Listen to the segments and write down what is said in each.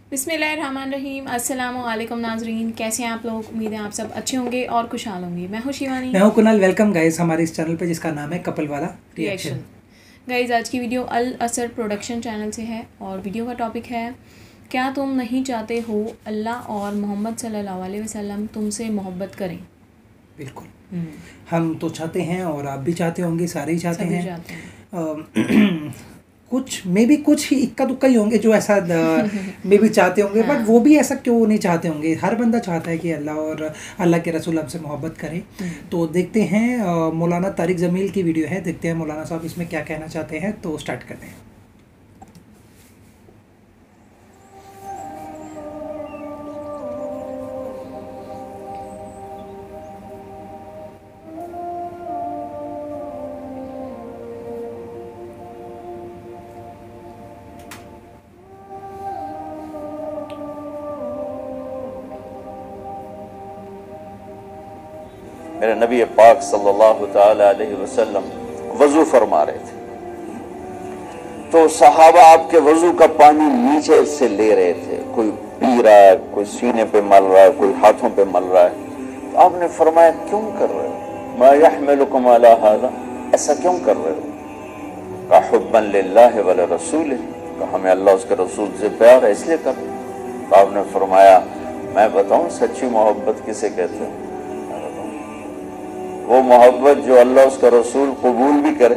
बिस्मिल्लाहिर्रहमानिर्रहीम। अस्सलामु अलैकुम नाजरीन, कैसे हैं आप लोग। उम्मीद है आप सब अच्छे होंगे और खुशहाल होंगे। मैं हूँ शिवानी। मैं हूँ कुणाल। वेलकम गाइस हमारे इस चैनल पे जिसका नाम है कपल वाला रिएक्शन। गाइज आज की वीडियो अल असर प्रोडक्शन चैनल से है और वीडियो का टॉपिक है, क्या तुम नहीं चाहते हो अल्लाह और मोहम्मद सल्लल्लाहु अलैहि वसल्लम तुमसे मोहब्बत करें। बिल्कुल। हम तो चाहते हैं और आप भी चाहते होंगे, सारे ही चाहते सभी हैं। चाहते हैं। कुछ मे भी कुछ ही इक्का दुक्का ही होंगे जो ऐसा मे भी चाहते होंगे, बट वो भी ऐसा क्यों नहीं चाहते होंगे। हर बंदा चाहता है कि अल्लाह और अल्लाह के रसूल हमसे मोहब्बत करें। तो देखते हैं मौलाना तारिक जमील की वीडियो है, देखते हैं मौलाना साहब इसमें क्या कहना चाहते हैं। तो स्टार्ट करते हैं। मेरे नबी पाक सल्लल्लाहु ताला अलैहि वसल्लम वजू फरमा रहे थे, तो सहाबा आपके वजू का पानी नीचे से ले रहे थे। कोई पी रहा है, कोई सीने पे मल रहा है, कोई हाथों पे मल रहा है। तो आपने फरमाया, क्यों कर रहे हो? मा यहमिलुकुम अला हादा, ऐसा क्यों कर रहे हो? का हुब्बन लिल्लाहि व लिरसूलिहि, का हमें अल्लाह उसके रसूल से प्यार है इसलिए कर रहे हो। तो आपने फरमाया, मैं बताऊं सच्ची मोहब्बत किसे कहते हैं? वो मोहब्बत जो अल्लाह उसका रसूल कबूल भी करे,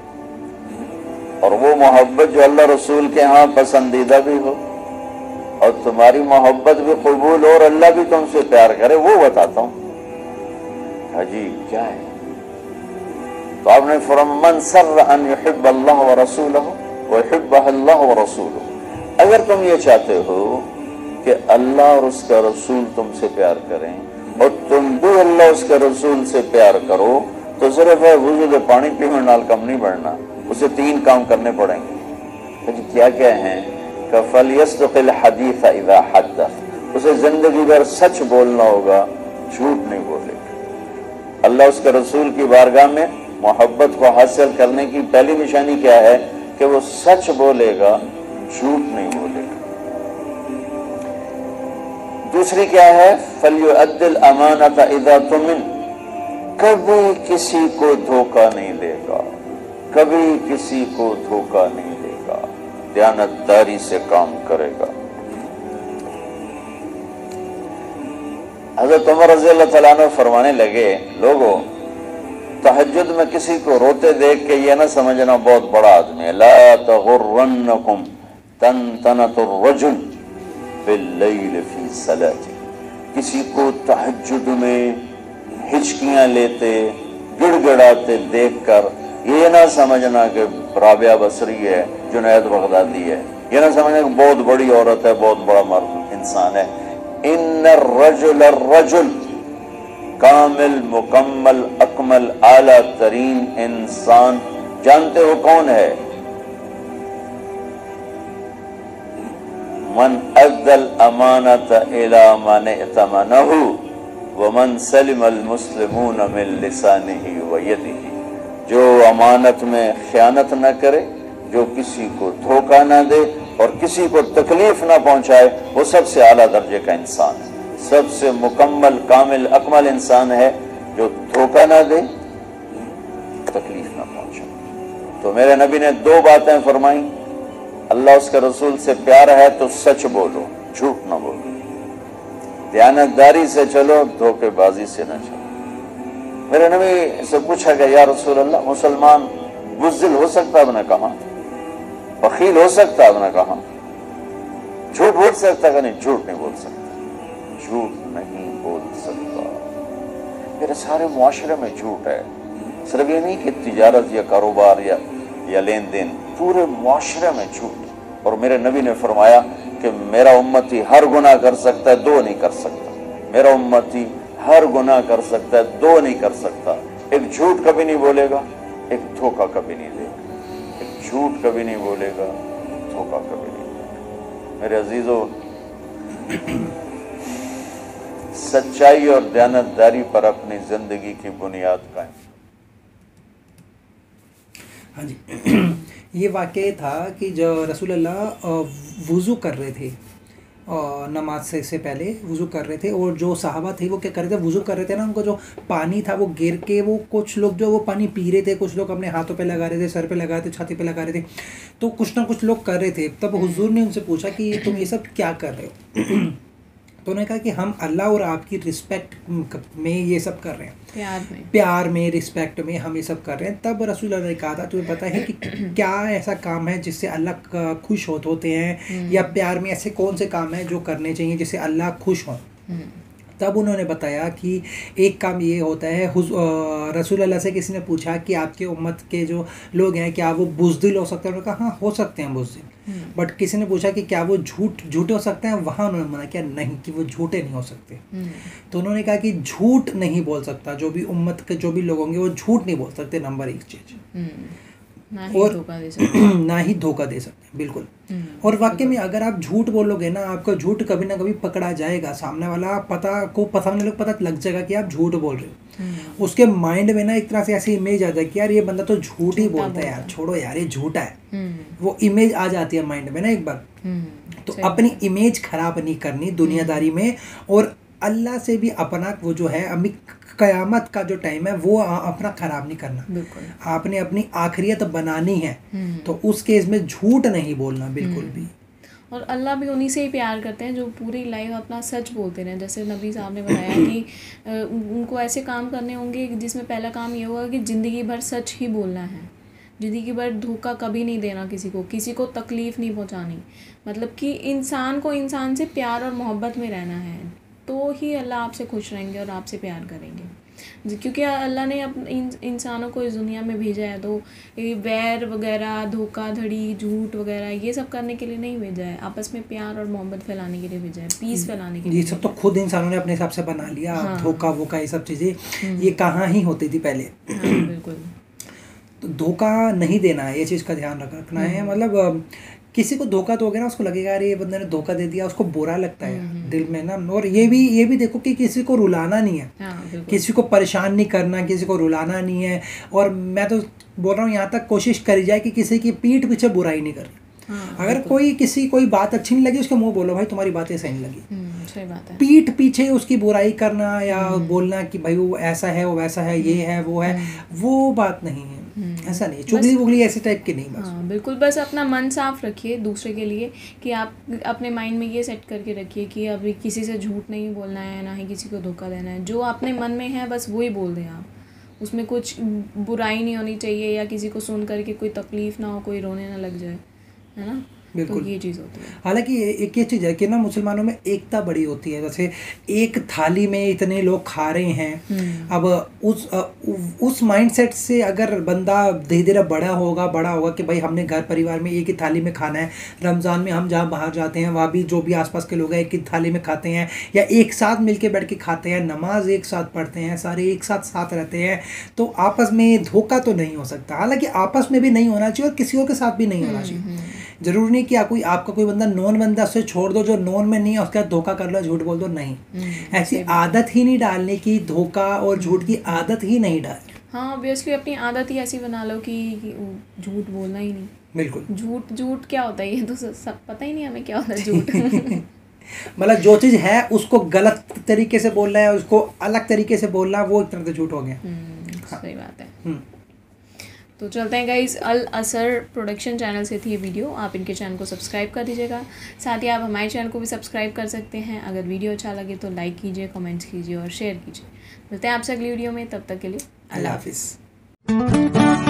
और वो मोहब्बत जो अल्लाह रसूल के यहाँ पसंदीदा भी हो, और तुम्हारी मोहब्बत भी कबूल हो और अल्लाह भी तुमसे प्यार करे, वो बताता हूँ। हाजी क्या है? तो आपने फरमाया, मन सर्र अन युहिब्ब अल्लाह व रसूलहु व युहिब्बहु अल्लाह व रसूलहु। अगर तुम ये चाहते हो कि अल्लाह और उसका रसूल तुमसे प्यार करें और तुम भी अल्लाह उसके रसूल से प्यार करो, तो सिर्फ है वुजू के पानी पीने नाल कम नहीं बढ़ना, उसे 3 काम करने पड़ेंगे। तो क्या क्या है? फलयस्दक़िल हदीस इज़ा हद्दस, उसे जिंदगी भर सच बोलना होगा, झूठ नहीं बोलेगा। अल्लाह उसके रसूल की बारगाह में मोहब्बत को हासिल करने की पहली निशानी क्या है? कि वो सच बोलेगा, झूठ नहीं बोलेगा। दूसरी क्या है? फलयुअद्दिल अमानत इज़ा तुमिन, कभी किसी को धोखा नहीं देगा, कभी किसी को धोखा नहीं देगा, दयानतदारी से काम करेगा। हज़रत उमर रज़ी अल्लाह तआला अन्हु फरमाने लगे, लोगों तहज्जुद में किसी को रोते देख के ये ना समझना बहुत बड़ा आदमी है। ला तगुर्रन्नकुम तनतनतुर रजुल बिल्लैल फी सलाती, किसी को तहज्जुद में हिचकियां लेते गिड़गिड़ाते देखकर ये ना समझना कि राबिया बसरी है, जुनैद बगदादी है। ये ना समझना कि बहुत बड़ी औरत है, बहुत बड़ा मर्द इंसान है। इन्नर रजुल रजुल कामिल मुकम्मल अकमल आला तरीन इंसान, जानते हो कौन है? मन अद्दल अमानत इला मन इतमनहु व मन सलिमल मुस्लिमून मिन लिसानिही व यदिही, जो अमानत में खयानत न करे, जो किसी को धोखा न दे और किसी को तकलीफ न पहुंचाए, वो सबसे आला दर्जे का इंसान है। सबसे मुकम्मल कामिल अकमल इंसान है जो धोखा न दे, तकलीफ न पहुंचाए। तो मेरे नबी ने 2 बातें फरमाई, अल्लाह उसके रसूल से प्यार है तो सच बोलो, झूठ न बोलो, दयानतदारी से चलो, धोखेबाजी से न चलो। मेरे नबी से पूछा गया, या रसूल अल्लाह, मुसलमान बुज़दिल हो सकता? आपने कहा। बखील हो सकता? आपने कहा। झूठ बोल सकता? कि नहीं, झूठ नहीं बोल सकता, झूठ नहीं बोल सकता। मेरे सारे मुआशरे में झूठ है। सिर्फ ये नहीं कि तिजारत या कारोबार या लेन देन, पूरे मुआशरे में झूठ। और मेरे नबी ने फरमाया कि मेरा उम्मती हर गुनाह कर सकता है, 2 नहीं कर सकता। मेरा उम्मती हर गुनाह कर सकता है, 2 नहीं कर सकता। एक झूठ कभी नहीं बोलेगा, एक धोखा कभी नहीं देगा। एक झूठ कभी नहीं बोलेगा, धोखा कभी नहीं देगा। मेरे अजीजों, सच्चाई और दयानतदारी पर अपनी जिंदगी की बुनियाद कायम। हाँ जी। ये वाक़या था कि जो रसूलुल्लाह वुज़ू कर रहे थे, नमाज से पहले वुज़ू कर रहे थे, और जो सहाबा थे वो क्या कर रहे थे, वुज़ू कर रहे थे ना, उनको जो पानी था वो गिर के वो कुछ लोग जो वो पानी पी रहे थे, कुछ लोग अपने हाथों पे लगा रहे थे, सर पे लगा रहे थे, छाती पे लगा रहे थे, तो कुछ ना कुछ लोग कर रहे थे। तब हुजूर ने उनसे पूछा कि तुम ये सब क्या कर रहे हो? तो उन्होंने कहा कि हम अल्लाह और आपकी रिस्पेक्ट में ये सब कर रहे हैं, प्यार में रिस्पेक्ट में हम ये सब कर रहे हैं। तब रसूलुल्लाह ने कहा था तुम्हें पता है कि क्या ऐसा काम है जिससे अल्लाह खुश होते हैं, या प्यार में ऐसे कौन से काम हैं जो करने चाहिए जिससे अल्लाह खुश हो? तब उन्होंने बताया कि एक काम ये होता है, रसूलुल्लाह से किसी ने पूछा कि आपके उम्मत के जो लोग हैं क्या वो बुज़दिल हो सकते हैं? उन्होंने कहा हाँ हो सकते हैं बुज़दिल। बट किसी ने पूछा कि क्या वो झूठे हो सकते हैं? वहाँ उन्होंने मना किया नहीं, कि वो झूठे नहीं हो सकते। तो उन्होंने कहा कि झूठ नहीं बोल सकता, जो भी उम्मत के जो भी लोग होंगे वो झूठ नहीं बोल सकते, नंबर 1 चीज़, और ना ही धोखा दे सकते, बिल्कुल। और वाकई में अगर आप झूठ बोलोगे ना, आपका झूठ कभी ना कभी पकड़ा जाएगा, सामने वाला पता लग जाएगा कि आप झूठ बोल रहे हो। उसके माइंड में ना एक तरह से ऐसी इमेज आ जाए कि यार ये बंदा तो झूठ ही बोलता है, यार छोड़ो यार ये झूठा है, वो इमेज आ जाती है माइंड में ना एक बार। तो अपनी इमेज खराब नहीं करनी दुनियादारी में, और अल्लाह से भी अपना वो जो है अभी क़यामत का जो टाइम है वो अपना ख़राब नहीं करना। आपने अपनी आखिरियत बनानी है, तो उस केस में झूठ नहीं बोलना बिल्कुल भी। और अल्लाह भी उन्हीं से ही प्यार करते हैं जो पूरी लाइफ अपना सच बोलते रहें। जैसे नबी साहब ने बताया कि उनको ऐसे काम करने होंगे जिसमें पहला काम ये होगा कि ज़िंदगी भर सच ही बोलना है, ज़िंदगी भर धोखा कभी नहीं देना, किसी को तकलीफ़ नहीं पहुंचानी। मतलब कि इंसान को इंसान से प्यार और मोहब्बत में रहना है, तो ही अल्लाह आपसे खुश रहेंगे और आपसे प्यार करेंगे। क्योंकि अल्लाह ने इंसानों को इस दुनिया में भेजा है तो ये वैर वगैरह, धोखाधड़ी, झूठ वगैरह ये सब करने के लिए नहीं भेजा है, आपस में प्यार और मोहब्बत फैलाने के लिए भेजा है, पीस फैलाने के लिए। ये सब तो खुद इंसानों ने अपने हिसाब से बना लिया। हाँ। धोखा वोखा ये सब चीज़ें ये कहाँ ही होती थी पहले। हाँ, बिल्कुल। तो धोखा नहीं देना है, ये चीज़ का ध्यान रखना है। मतलब किसी को धोखा दोगे ना, उसको लगेगा अरे ये बंदे ने धोखा दे दिया, उसको बुरा लगता है दिल में ना। और ये भी देखो कि किसी को रुलाना नहीं है। हाँ, किसी को परेशान नहीं करना, किसी को रुलाना नहीं है। और मैं तो बोल रहा हूँ यहाँ तक कोशिश करी जाए कि किसी की पीठ पीछे बुराई नहीं करनी। हाँ, अगर कोई बात अच्छी नहीं लगी, उसके मुंह बोलो भाई तुम्हारी बातें सही नहीं लगी। सही बात है। पीठ पीछे उसकी बुराई करना या बोलना कि भाई वो ऐसा है, वो वैसा है, ये है, वो है, वो बात नहीं है। ऐसा नहीं, चुगली वुगली ऐसे टाइप की नहीं। बस हाँ, बिल्कुल। बस अपना मन साफ रखिए दूसरे के लिए, कि आप अपने माइंड में ये सेट करके रखिए कि अभी किसी से झूठ नहीं बोलना है, ना ही किसी को धोखा देना है। जो अपने मन में है बस वही बोल दें आप, उसमें कुछ बुराई नहीं होनी चाहिए, या किसी को सुन करके कोई तकलीफ़ ना हो, कोई रोने ना लग जाए, है ना। बिल्कुल, तो ये चीज़ होती है। हालांकि एक ये चीज़ है कि ना मुसलमानों में एकता बड़ी होती है। जैसे एक थाली में इतने लोग खा रहे हैं, अब उस माइंडसेट से अगर बंदा धीरे धीरे बड़ा होगा कि भाई हमने घर परिवार में एक ही थाली में खाना है। रमज़ान में हम जहाँ बाहर जाते हैं वहाँ भी जो भी आसपास के लोग हैं एक ही थाली में खाते हैं, या एक साथ मिलके बैठ के खाते हैं, नमाज एक साथ पढ़ते हैं, सारे एक साथ रहते हैं, तो आपस में धोखा तो नहीं हो सकता। हालांकि आपस में भी नहीं होना चाहिए और किसी और के साथ भी नहीं होना चाहिए। जरूरी नहीं कि आपका कोई बंदा नॉन बंदा उससे छोड़ दो, जो नॉन में नहीं है उसका धोखा कर लो, झूठ बोल दो, नहीं। ऐसी आदत ही नहीं डालने की, धोखा और झूठ की आदत ही नहीं डालनी। हाँ, ऑब्वियसली अपनी आदत ही ऐसी बना लो कि झूठ बोलना ही नहीं। बिल्कुल। झूठ क्या होता है ये तो सब पता ही नहीं हमें क्या होता है झूठ। मतलब जो चीज़ है उसको गलत तरीके से बोलना है, उसको अलग तरीके से बोलना, वो एक तरह से झूठ हो गया। सही बात है। तो चलते हैं गाइस, अल असर प्रोडक्शन चैनल से थी ये वीडियो। आप इनके चैनल को सब्सक्राइब कर दीजिएगा, साथ ही आप हमारे चैनल को भी सब्सक्राइब कर सकते हैं। अगर वीडियो अच्छा लगे तो लाइक कीजिए, कमेंट्स कीजिए और शेयर कीजिए। मिलते हैं आपसे अगली वीडियो में, तब तक के लिए अल्लाह हाफिज़।